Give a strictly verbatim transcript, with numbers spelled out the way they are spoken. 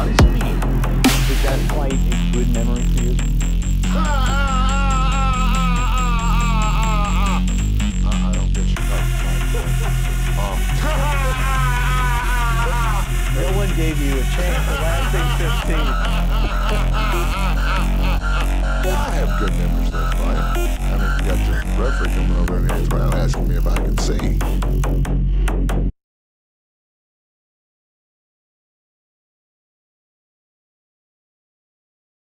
on his feet. Is that flight a good memory for you? I don't get you. Um, No one gave you a chance at lasting fifteen. I have good memories of that fight. I mean, you got the referee coming over and he's trying to ask me if I can see.